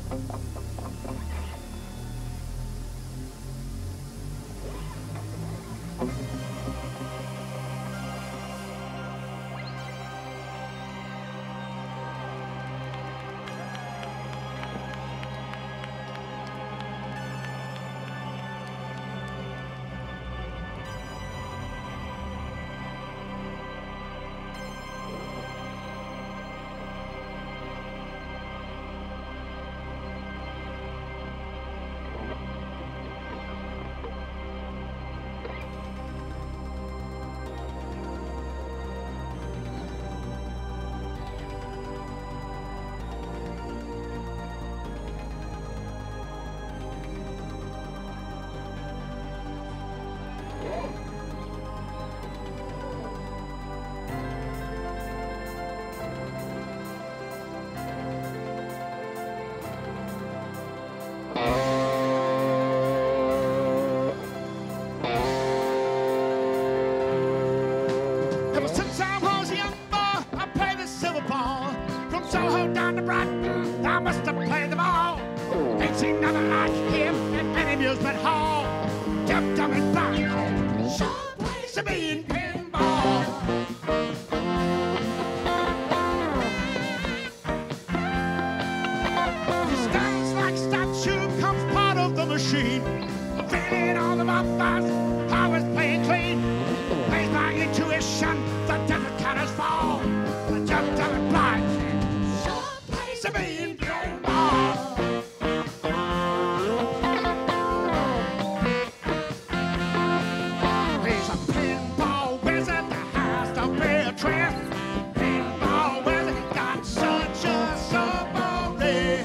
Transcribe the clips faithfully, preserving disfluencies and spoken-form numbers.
Ever since I was a young boy, I played the silver ball. From Soho down to Brighton, I must have played them all. Ain't seen nothing like him in any amusement hall. Jumped up and blind, short place to be in pinball. He stands like statue, comes part of the machine. Feeling all the buffers, I was playing clean. Plays my intuition, the desert cutters fall. I jumped up and blind, short place to be in pinball. He's a pinball wizard that has to be a trend. Pinball wizard got such a submarine.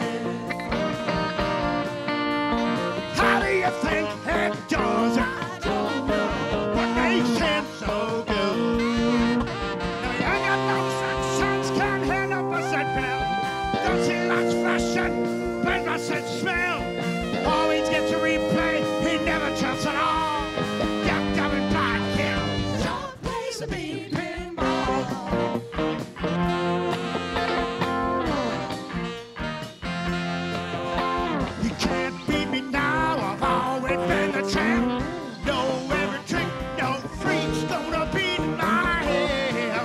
How do you think it does it? What makes him so good? Now you ain't got no such sense, can't hear no percent bill. Don't see much fashion, but my sense smell. Always gets a replay, he never jumps at all. Yuck, yuck, and blind kid, short place to be pinball. You can't beat me now, I've always been the champ. No every trick, no freak's gonna beat my hand.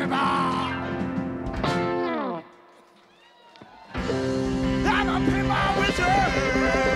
people. I'm a people wizard.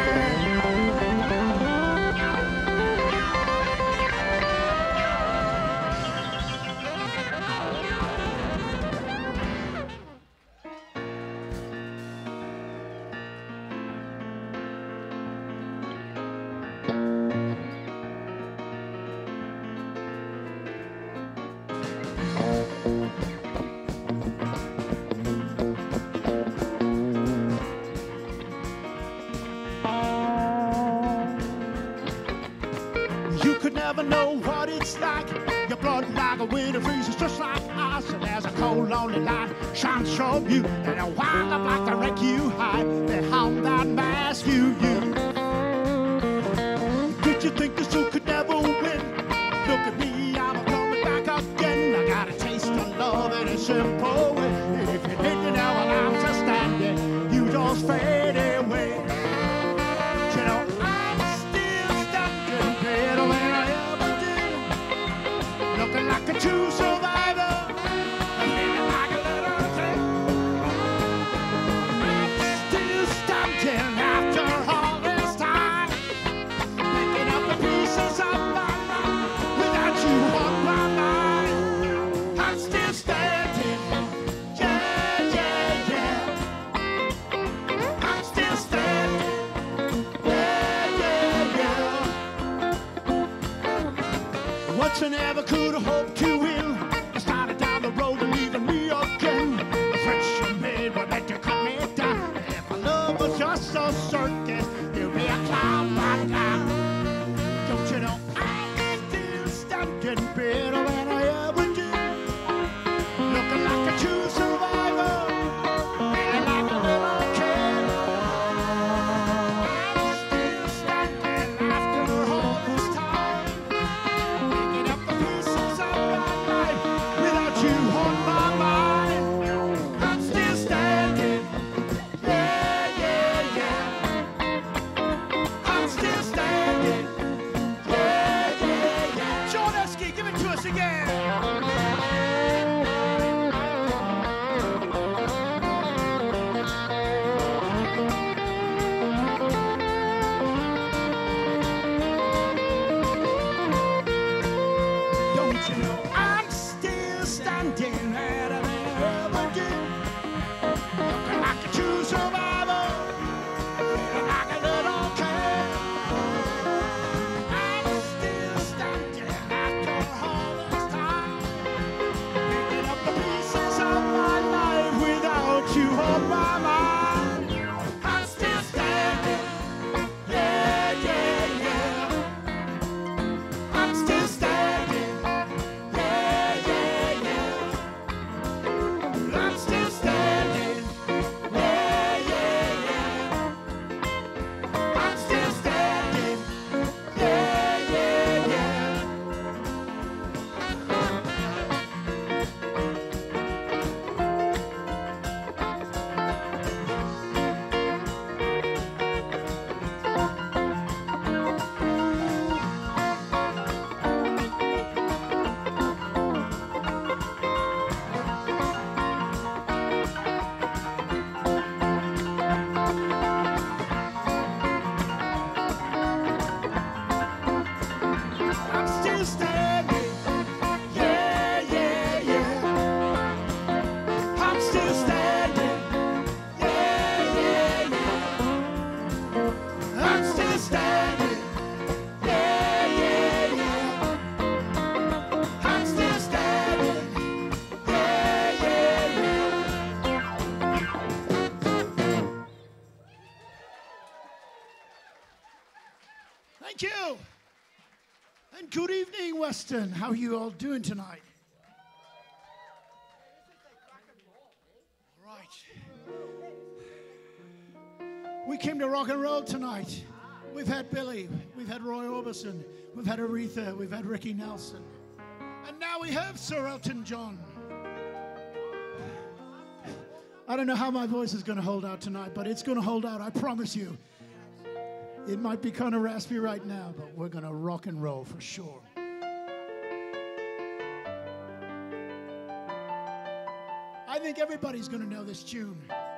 You could never know what it's like. Your blood like a winter freezes just like ice. And there's a cold, lonely light shines from you. And a wind up like the wreck you hide behind that mask you use. Did you think the zoo could never win? Look at me, I'm coming back again. I got a taste of love in a simple way. And if you didn't know what I'm just standing, you just fade away. You know, I'm still standing better than I ever did. Looking like a true survivor, feeling like a little kid. I'm still standing after all this time, picking up the pieces of my life without you on my mind. I'm still standing, yeah, yeah, yeah. I'm still standing. Weston never could have hoped to win. I started down the road and leaving me again. The friends you made were meant to cut me down. If my love was just a circus, you'd be a clown by now. Don't you know I'm still standing better than I ever did. Looking like a true survivor, feeling like a little kid. I'm still standing after all this time, picking up the pieces of my life without you on my mind. I'm still standing, yeah, yeah, yeah. I'm still standing, yeah, yeah, yeah. Sean Esky, give it to us again. Don't you know I'm still standing better than I ever did. Looking like a true survivor, feeling like a little kid. I'm still standing after all this time, picking up the pieces of my life without you on my mind. I'm still standing, yeah, yeah, yeah. I'm still standing, yeah, yeah, yeah. I'm still standing, yeah, yeah, yeah. I'm still standing, yeah, yeah, yeah. I'm still standing, yeah, yeah, yeah. I'm still standing, yeah, yeah, yeah. I'm still standing, yeah, yeah, yeah. I'm still standing, yeah, yeah, yeah. Thank you. And good evening, Weston. How are you all doing tonight? All right. We came to rock and roll tonight. We've had Billy, we've had Roy Orbison, we've had Aretha, we've had Ricky Nelson. And now we have Sir Elton John. I don't know how my voice is going to hold out tonight, but it's going to hold out, I promise you. It might be kind of raspy right now, but we're going to rock and roll for sure. I think everybody's going to know this tune.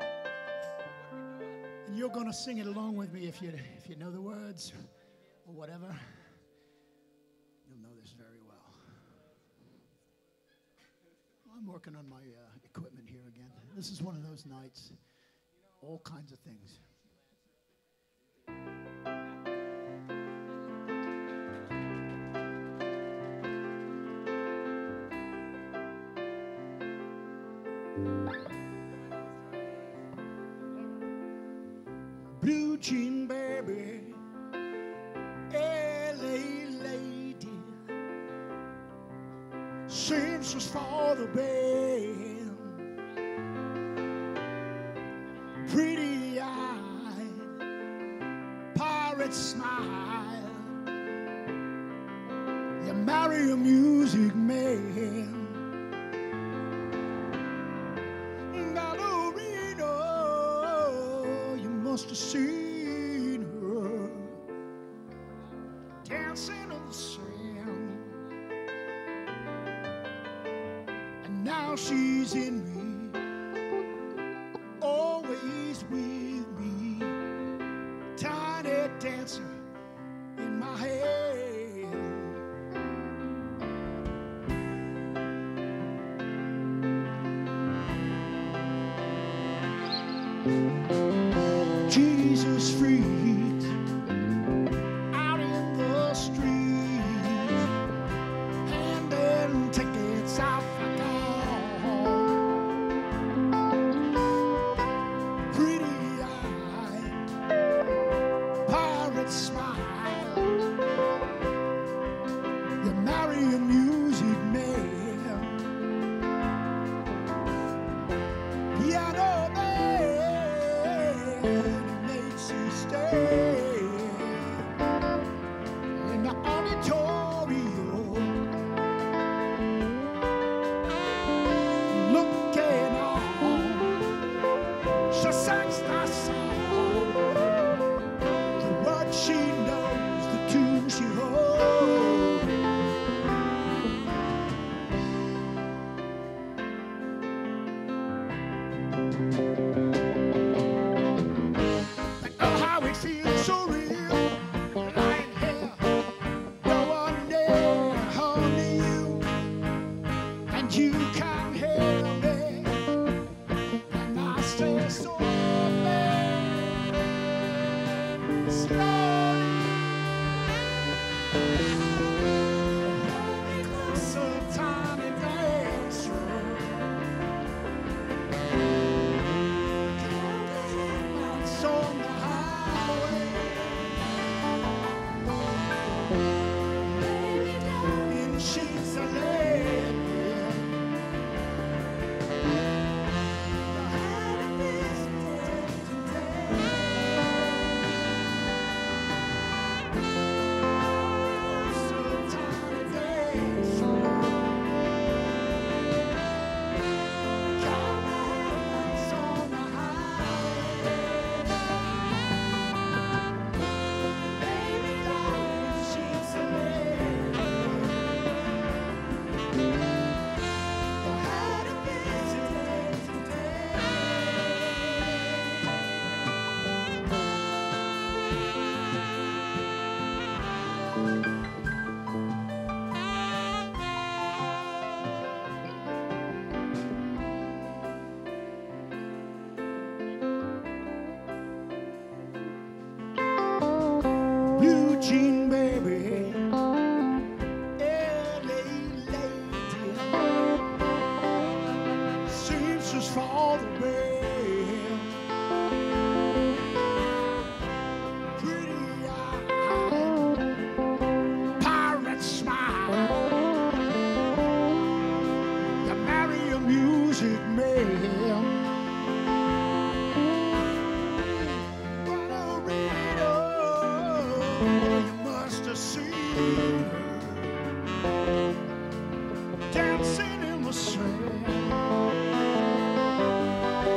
And you're going to sing it along with me if you, if you know the words or whatever. You'll know this very well. I'm working on my uh, equipment here again. This is one of those nights. All kinds of things. Blue jean baby, L A lady, seems was for the band. Pretty eye, pirate smile, you marry a music man. Must have seen her dancing on the sand, and now she's in me, always with me, tiny dancer in my head. Jesus freed out in the street, handing tickets out for gone. Pretty eye, pirate smile, you marry a music man. Yeah, I know that. Stay in the auditorium, looking on. She sings the song, the words she knows, the tune she holds. Jean baby, L A lady, seems just for the band. Pretty eye, pirate smile, you marry a music man. Dancing in the sand,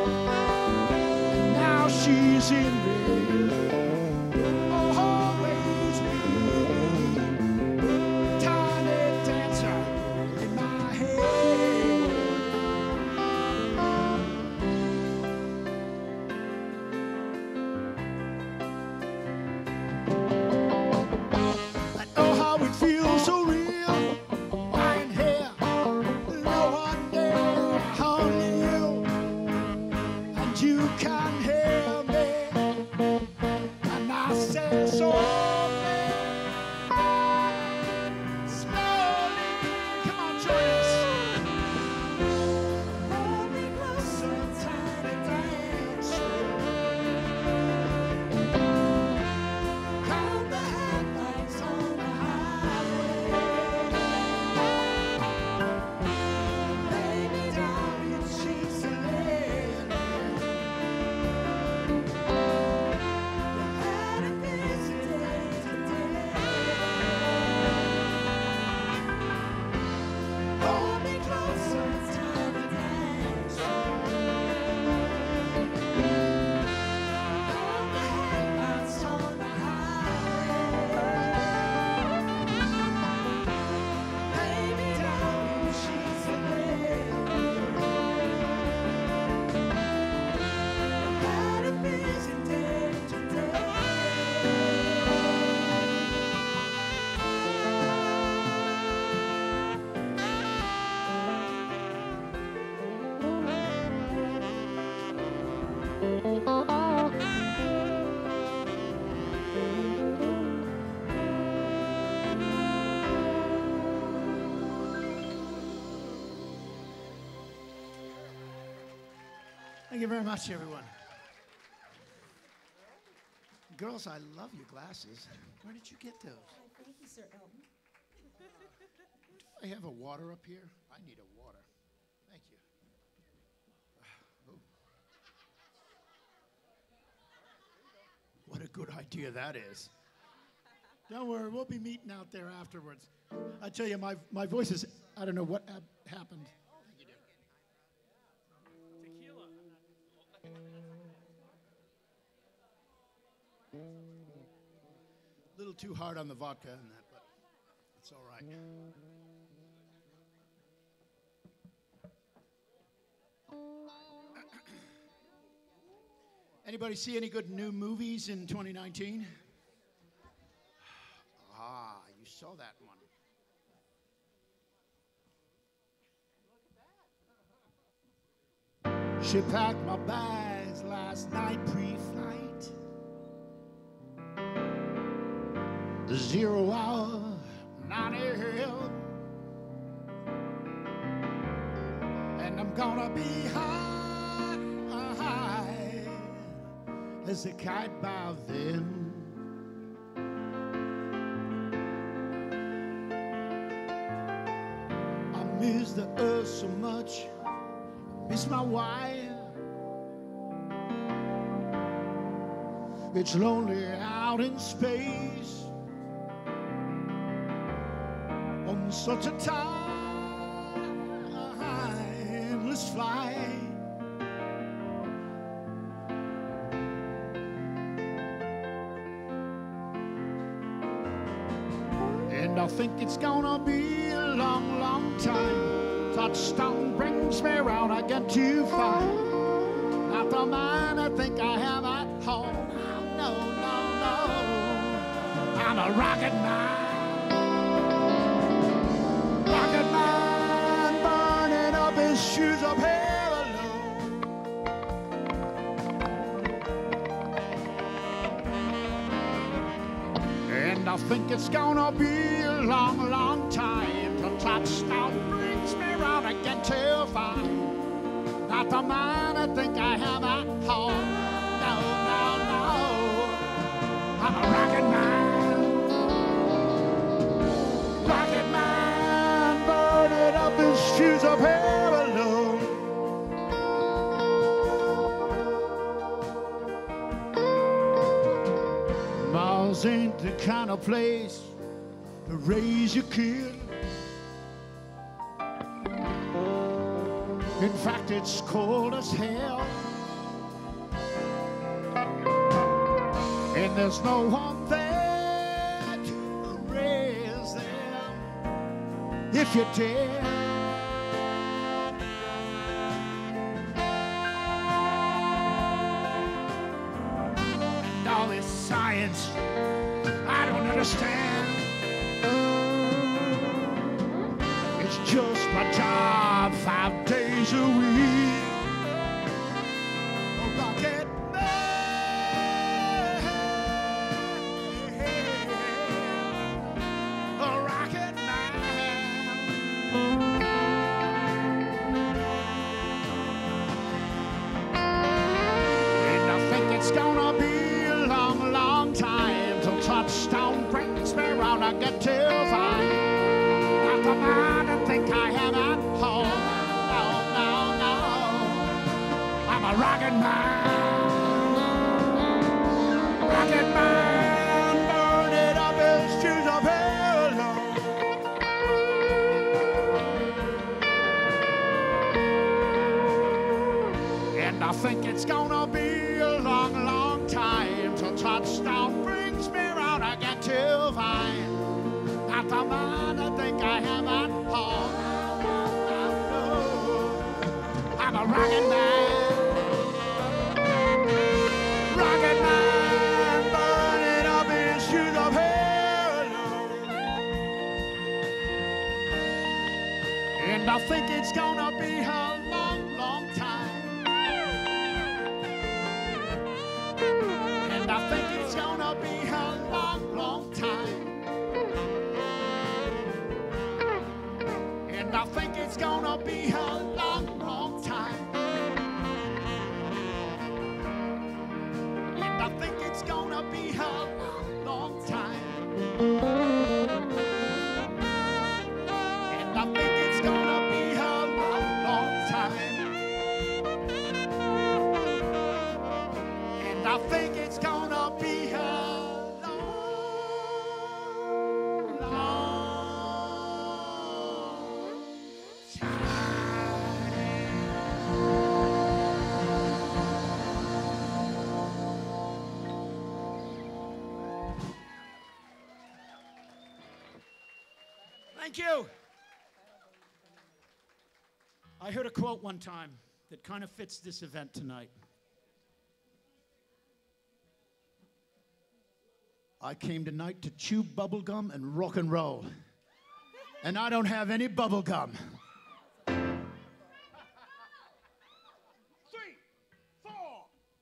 Thank you very much, everyone. Girls, I love your glasses. Where did you get those? Thank you, Sir Elton. Do I have a water up here? I need a water. Thank you. Oh. What a good idea that is. Don't worry, we'll be meeting out there afterwards. I tell you, my, my voice is, I don't know what happened. A little too hard on the vodka and that, but it's all right. Anybody see any good new movies in twenty nineteen? Ah, you saw that one. She packed my bags last night pre-flight. Zero hour, nine a m And I'm gonna be high, high as a kite by then. I miss the earth so much, miss my wife. It's lonely out in space on such a timeless flight. And I think it's gonna be a long, long time. Touchdown brings me round again to find not the man I think I have at home. No, no, no, I'm a rocket man. Rocket man burning up his shoes up here alone. And I think it's gonna be a long, long time till touchdown brings me round again to find not the man I think I have at home. No, no, no, I'm a rocket man. Rocket man burning up his shoes up here alone. Mars ain't the kind of place to raise your kid. In fact, it's cold as hell. And there's no one there to raise them if you dare. And all this science I don't understand. It's just my job five days a week. A rocket man, a rocket man. And I think it's gonna be a long, long time till touchdown brings me round. I get to find not the man I think I have at home. No, no, no, I'm a rocket man. Rocket man burning up his shoes up here alone. And I think it's gonna be a long, long time till touchdown brings me round again to find not the man I think I have at home. I'm a rocket man. Rocket man burning up his shoes up here alone. And I think it's gonna be a long, long time gonna be a long, long time. And I think it's gonna be a long, long time. And I think it's gonna be a long, long time. And I think it's gonna be a long, long time. And I think it's gonna be a long, long time. Thank you. I heard a quote one time that kind of fits this event tonight. I came tonight to chew bubble gum and rock and roll. And I don't have any bubble gum. Three, four.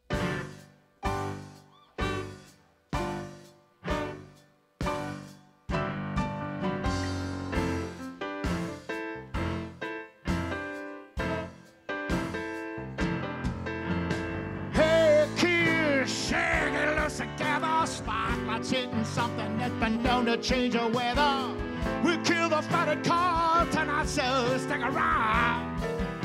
Hey, kids, shake it loose together. Spotlights hitting something that's been known to change the weather. We kill the fatted car tonight, so stick around.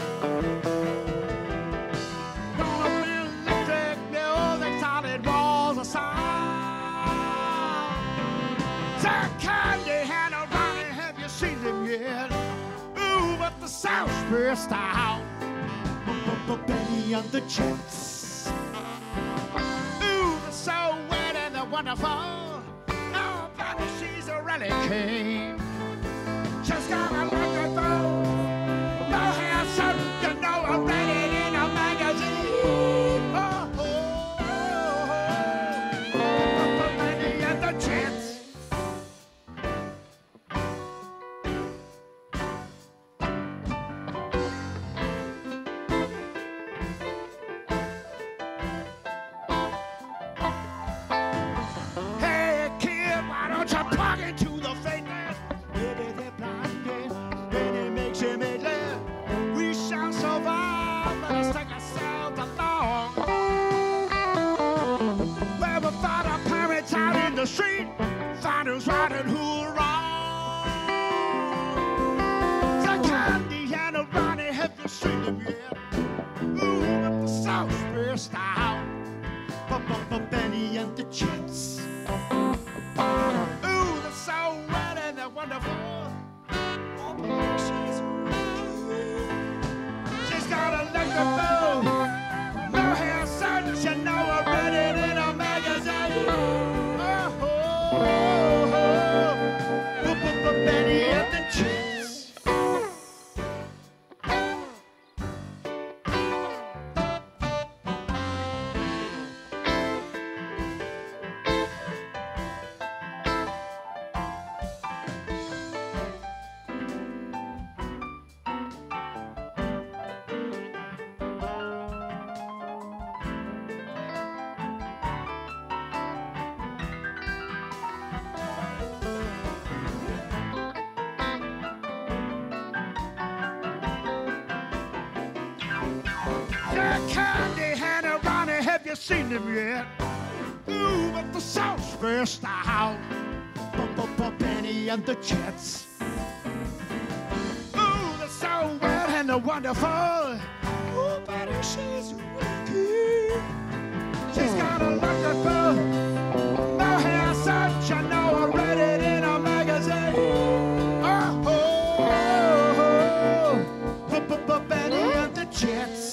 Gonna be electric music, solid walls of sound. Jack Candy, Hannah Ronnie, have you seen them yet? Ooh, but the South's burst out. Benny and the Jets. Ooh, they're so wet and they're wonderful. Oh, Benny, she's a rally king. She's got a look at those. No hair, so you know I read it in a magazine. Oh, oh, oh, oh. Benny and the Jets. Hey, kid, why don't you plug into the fitness? Maybe they're blinded, maybe it makes you midland. We shall survive, let us take ourselves along. Where we find our parents out in the street, find who's right and who's wrong. The Candy and the Ronnie, have you seen them yet? Ooh, but the South's burst out. Benny and the Jets. Ooh, they're so wet and they're wonderful. Oh, baby, she's wicked. She's got a look of boo. No hair, son, you know I read it in a magazine. Oh, oh, oh, oh. Benny and the Jets. Jack Candy, Hannah Ronnie, have you seen them yet? Ooh, but the South's burst out. Benny and the Jets. Ooh, they're so wet and they're wonderful. Ooh, buddy, she's wicked. She's got a look at boo. No hair, son, you know I read it in a magazine. Oh, oh, oh, oh. Benny and the Jets.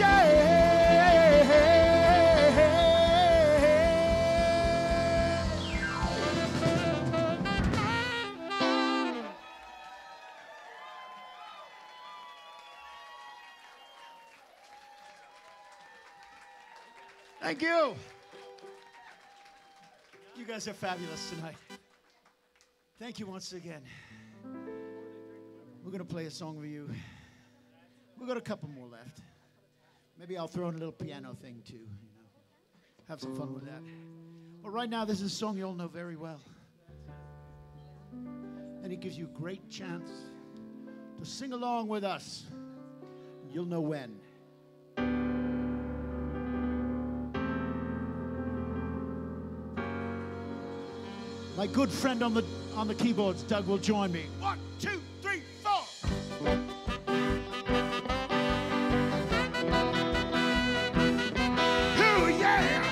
Thank you. You guys are fabulous tonight. Thank you once again. We're going to play a song for you. We've got a couple more left. Maybe I'll throw in a little piano thing too. You know, have some fun with that. But right now, this is a song you all know very well. And it gives you a great chance to sing along with us. You'll know when. My good friend on the on the keyboards, Doug, will join me. One, two, three, four. Oh yeah!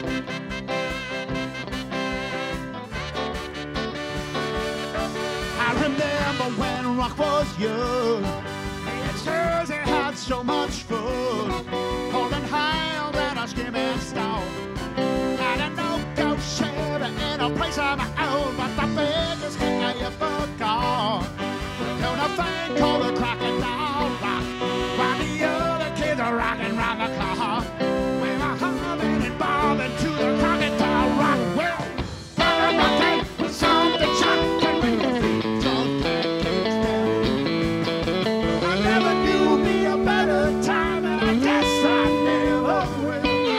I remember when rock was young. It shows it had so much fun. Holding hands and a skimming stone. And a no-go Chevy in a place of my own, but the biggest thing I ever got. Doing a thing called the crocodile rock, while the other kids are rocking round the clock. We were humming and bobbing to the crocodile rock. Well, brother, rocking with something shocking when your feet just can't keep still. I never knew me a better time, and I guess I never will.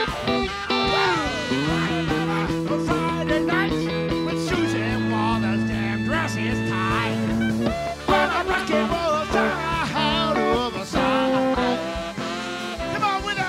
Friday nights with Susan wore those damn dresses tight. When the rocket was out of the side. Come on with us.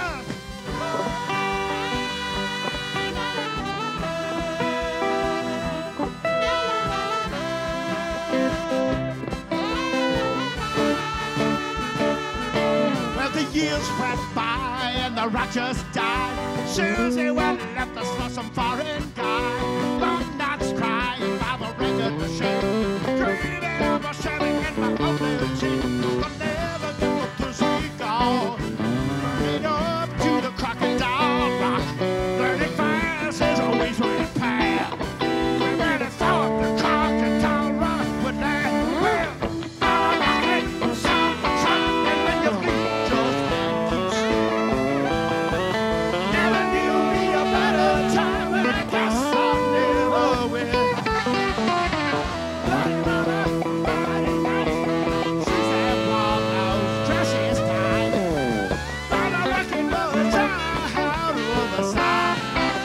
Well, the years went by and the rock just died. Susie went and left us for some foreign guy. Long nights crying by the record machine. Dreaming of a Chevy in my own little jeep. But never knew what to see go. Head up to the crocodile rock. Learning fast is always went past. We really thought the crocodile rock would last. Well, I'm rocking something shocking when your feet just can't keep still. Never knew me a better time, and I guess I never will. Friday night, Susan wore those dresses tight. While the rocket was out of the side.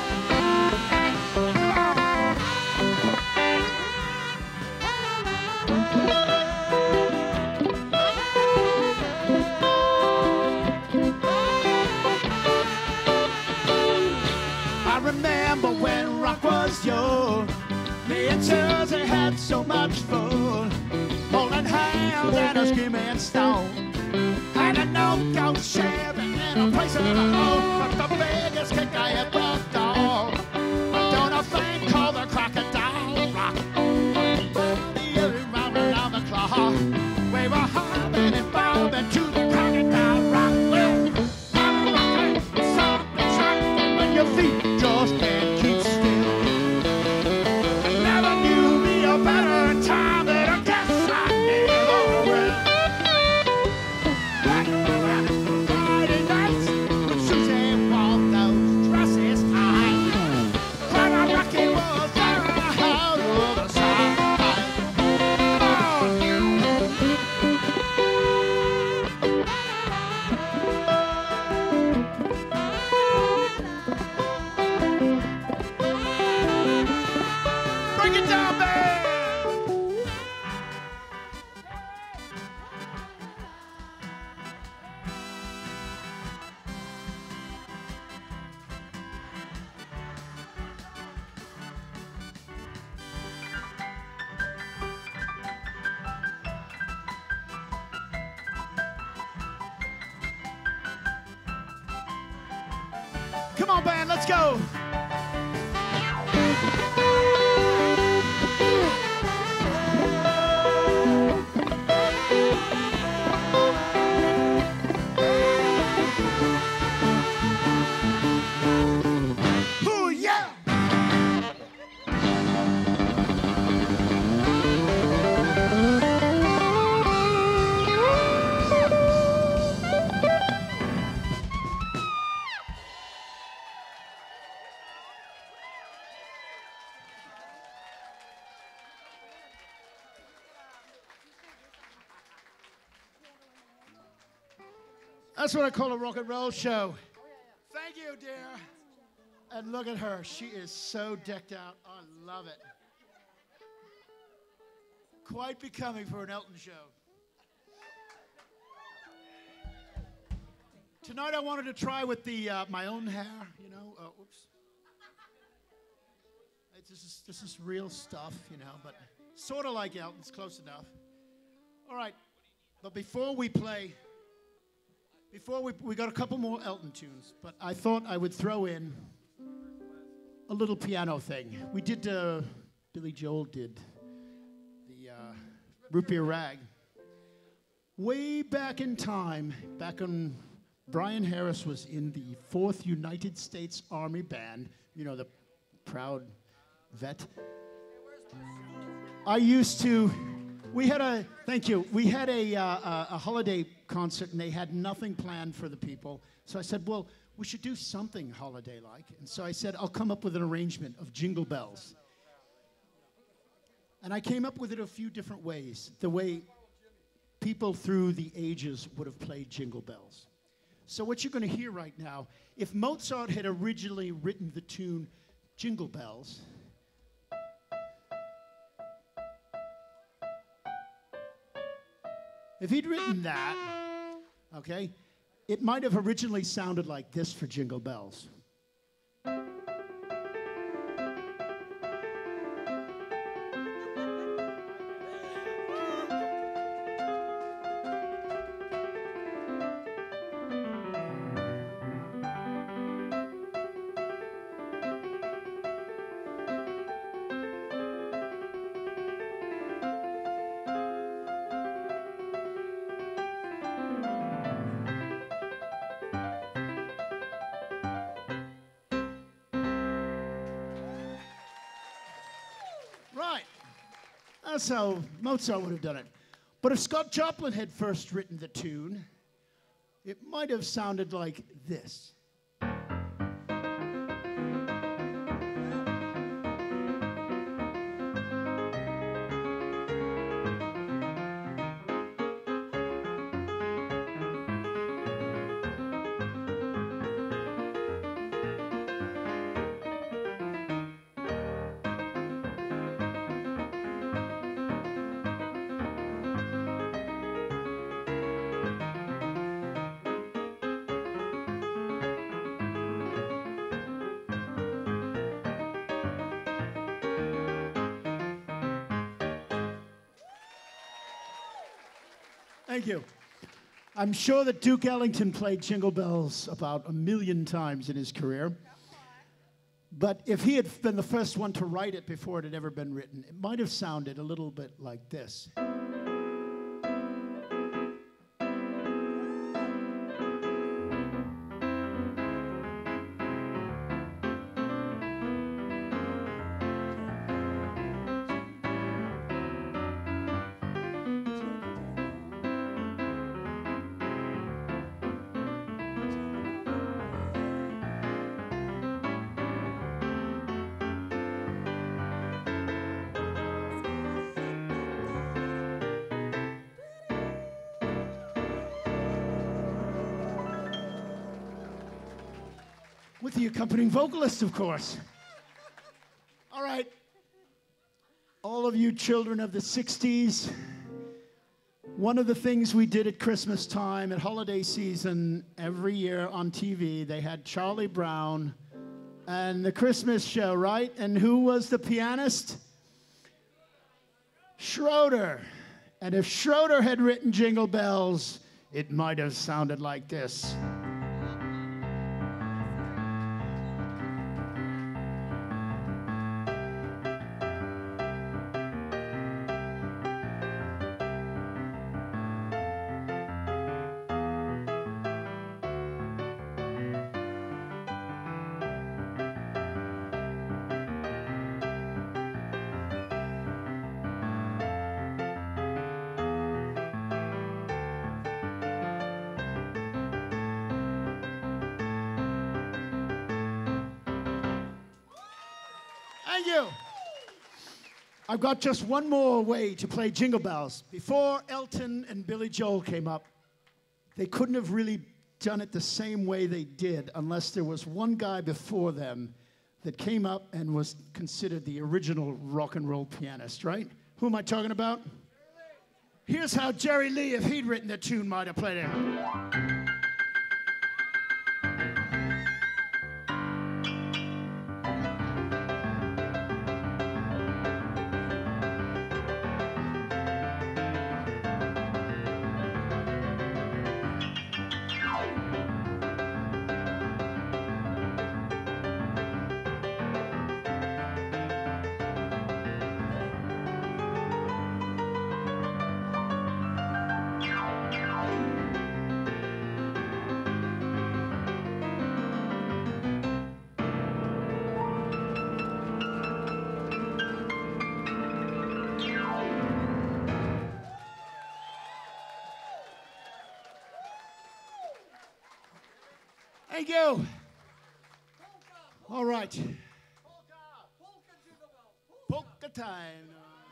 I remember when rock was young. Me and Susie had so much fun. Holding hands and a skimming stone. Had a no-go Chevy in a place of my own. But the biggest kick I ever got. I done a thing called the crocodile rock. The other round around the clock. We were humming and bobbing to the crocodile rock. Well, I'm rocking with something shocking when your feet just can't keep still. I never knew me a better time, but I guess I never will. Friday nights with Susie wore those dresses tight. When my rocket was out of the side. Come on. Break it down, man. Come on, band, let's go. That's what I call a rock and roll show. Thank you, dear. And look at her. She is so decked out. I love it. Quite becoming for an Elton show. Tonight I wanted to try with the uh, my own hair, you know. Uh, oops. It's, this is this is real stuff, you know, but sort of like Elton's, close enough. All right, but before we play, before we we got a couple more Elton tunes, but I thought I would throw in a little piano thing. We did. Uh, Billy Joel did the uh, Root Beer Rag way back in time, back on. Brian Harris was in the fourth United States Army Band, you know, the proud vet. I used to, we had a, thank you, we had a, uh, a, a holiday concert and they had nothing planned for the people. So I said, well, we should do something holiday-like. And so I said, I'll come up with an arrangement of Jingle Bells. And I came up with it a few different ways, the way people through the ages would have played Jingle Bells. So what you're going to hear right now, if Mozart had originally written the tune Jingle Bells, if he'd written that, okay, it might have originally sounded like this for Jingle Bells. Right. That's how Mozart would have done it. But if Scott Joplin had first written the tune, it might have sounded like this. Thank you. I'm sure that Duke Ellington played Jingle Bells about a million times in his career. But if he had been the first one to write it before it had ever been written, it might have sounded a little bit like this. With the accompanying vocalist, of course. All right. All of you children of the sixties, one of the things we did at Christmas time, at holiday season, every year on T V, they had Charlie Brown and the Christmas show, right? And who was the pianist? Schroeder. And if Schroeder had written Jingle Bells, it might have sounded like this. Thank you. I've got just one more way to play Jingle Bells. Before Elton and Billy Joel came up, they couldn't have really done it the same way they did unless there was one guy before them that came up and was considered the original rock and roll pianist, right? Who am I talking about? Here's how Jerry Lee, if he'd written the tune, might have played it. Thank you. All right. Polka time.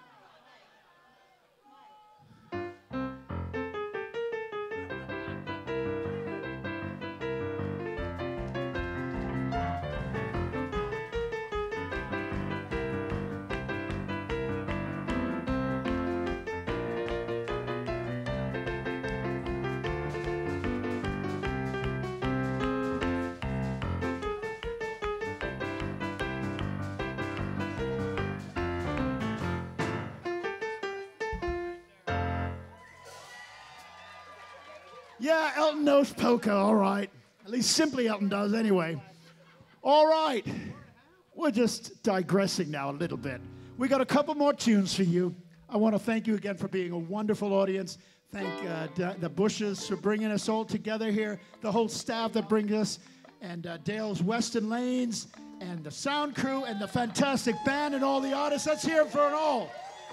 Yeah, Elton knows polka, all right. At least Simply Elton does anyway. All right. We're just digressing now a little bit. We got a couple more tunes for you. I want to thank you again for being a wonderful audience. Thank uh, D- the Bushes for bringing us all together here, the whole staff that brings us, and uh, Dale's Weston Lanes, and the sound crew, and the fantastic band, and all the artists. Let's hear it for it all.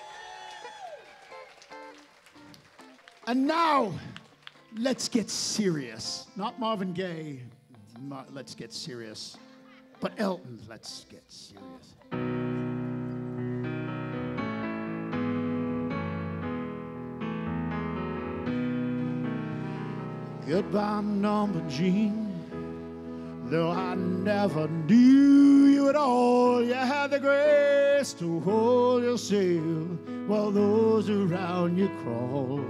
And now, let's get serious. Not Marvin Gaye, Mar- let's get serious. But Elton, let's get serious. Goodbye, Norma Jean. Though I never knew you at all, you had the grace to hold your sail while those around you crawled.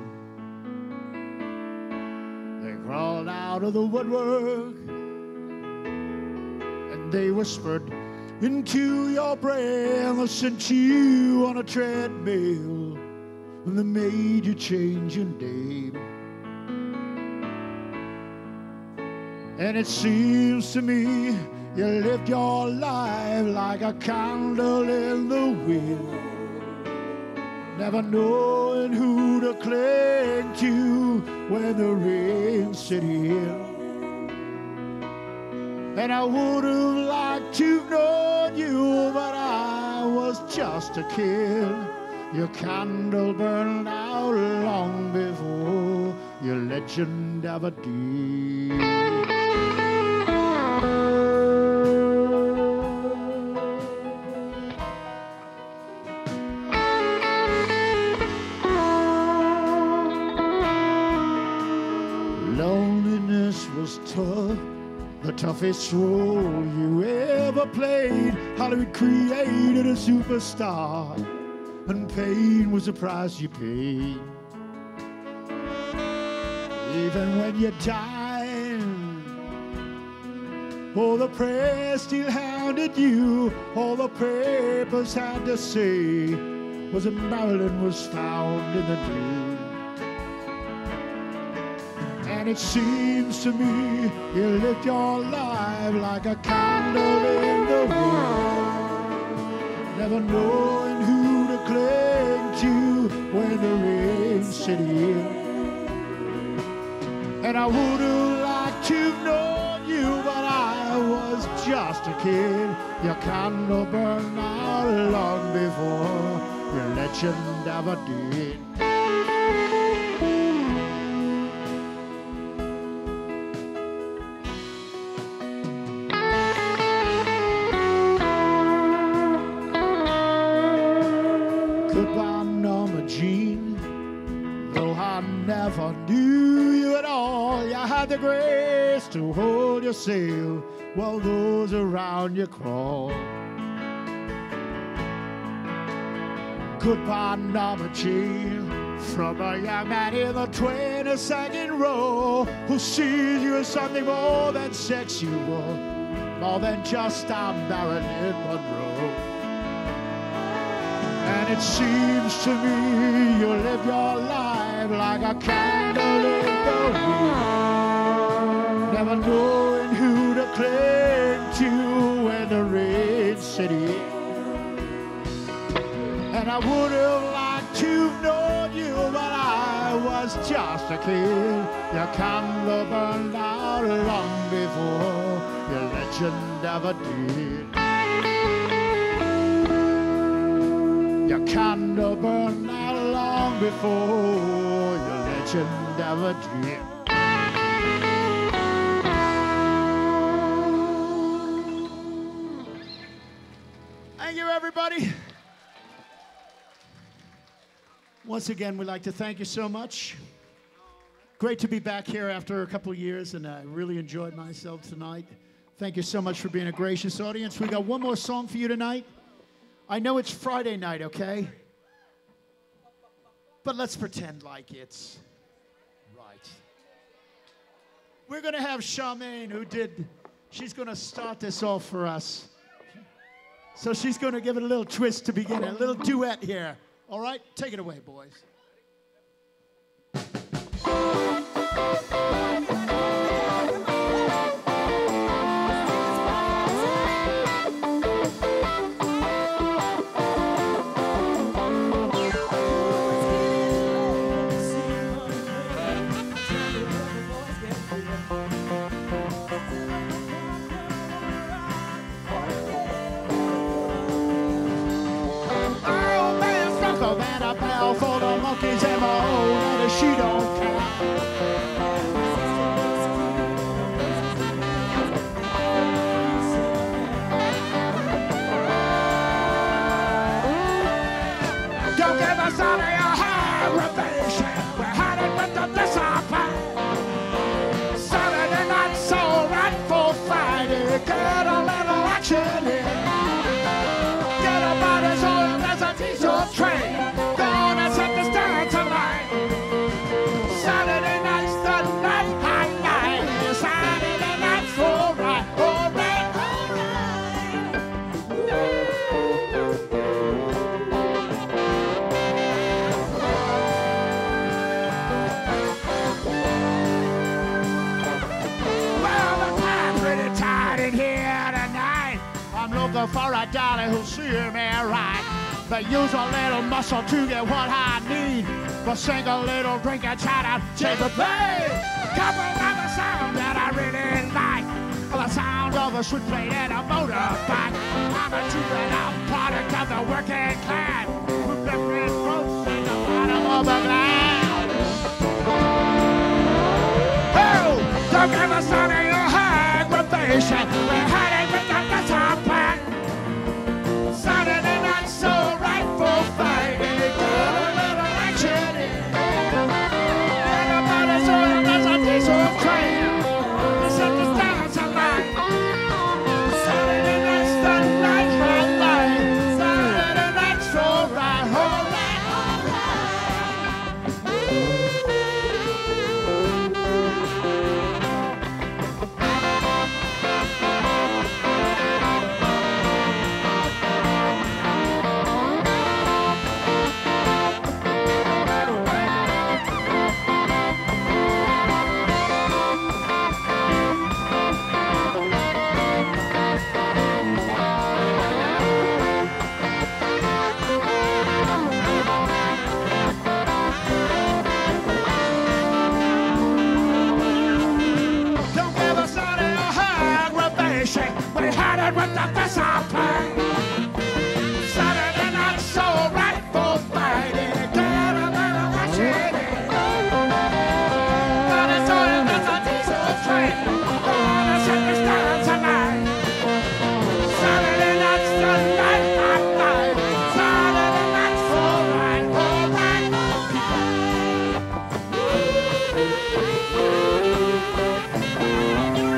They crawled out of the woodwork and they whispered into your brain. They sent you on a treadmill and they made you change your name. And it seems to me you lived your life like a candle in the wind, never knowing who to cling to when the rain set in. And I would have liked to have known you, but I was just a kid. Your candle burned out long before your legend ever did. Loneliness was tough, the toughest role you ever played. Hollywood created a superstar, and pain was the price you paid. Even when you died, all the press still hounded you. All the papers had to say was that Marilyn was found in the dew. And it seems to me you lived your life like a candle in the wind, never knowing who to cling to when the rain set in. And I would have liked to have known you, but I was just a kid. Your candle burned out long before your legend ever did. Goodbye, Norma Jean. Though I never knew you at all, you had the grace to hold your sail while those around you crawl. Goodbye, number chain from a young man in the twenty-second row who sees you as something more than sexual, more than just a Marilyn Monroe. And it seems to me you live your life like a candle in the wind, never knowing who to cling to when the rain sets in. And I would have liked to know you, but I was just a kid. Your candle burned out long before your legend ever did. Your candle burned out long before your legend ever did. Thank you, everybody. Once again, we'd like to thank you so much. Great to be back here after a couple of years, and I really enjoyed myself tonight. Thank you so much for being a gracious audience. We got one more song for you tonight. I know it's Friday night, okay? But let's pretend like it's right. We're going to have Charmaine, who did, she's going to start this off for us. So she's going to give it a little twist to begin, a little duet here. All right, take it away, boys. For the monkeys and my own, and she don't care. Don't give us all of your aggravation. We're headed with the discipline. Saturday night, so right for Friday. Get a little action in. Get a body's oil, there's a diesel train. For a dollar who'll see me right, but use a little muscle to get what I need. But sing a little drink and try to change the pace. Couple of the sound that I really like, the sound of a switch blade and a motorbike. I'm a two-bit out product of the working class, with different throats in the bottom of the glass. Oh, don't give us some of your aggravation. We're heading with the discipline. Saturday night, so right for Friday. Get a little action in. Everybody's on there's a diesel train. This is the stars alive. Saturday night's the night hot light. Saturday night's so right, all right, all we had it with the discipline. Saturday night, so right for Friday. Get a little action in. But it's all in the diesel train. Gonna set the stars alight. Saturday night's the night hot night. Saturday night's all right, all right, all right.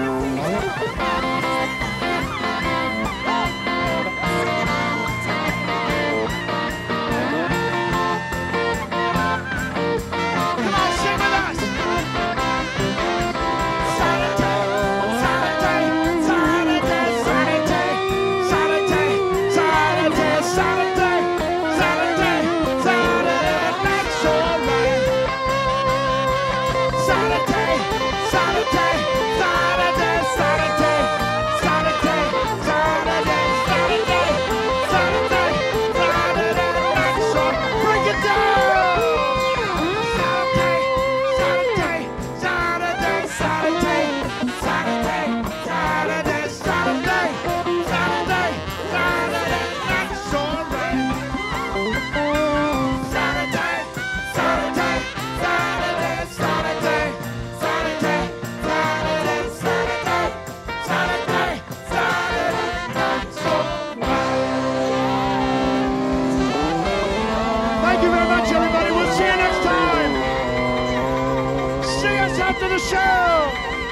after the show.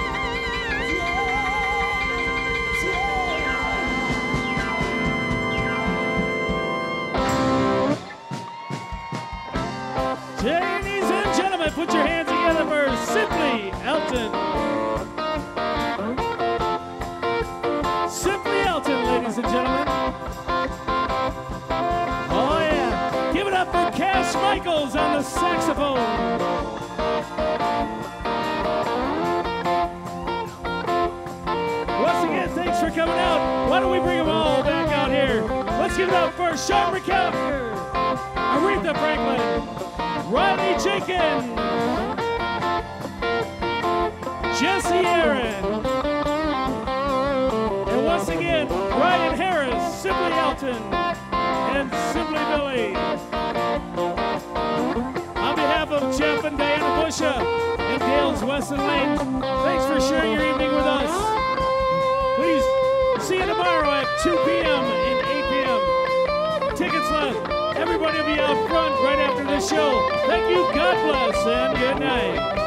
Ladies and gentlemen, put your hands together for Simply Elton. Simply Elton, ladies and gentlemen. Oh yeah, give it up for Cass Michaels on the saxophone. Once again, thanks for coming out. Why don't we bring them all back out here? Let's give it up for Sean McAllister, Aretha Franklin, Riley Jenkins, Jesse Aaron, and once again, Ryan Harris, Simply Elton, and Simply Billy. On behalf of Jeff and Diana Busha and Dale's Weston Lane, thanks for sharing your evening with us. Please see you tomorrow at two p m and eight p m Tickets left. Everybody will be out front right after the show. Thank you, God bless, and good night.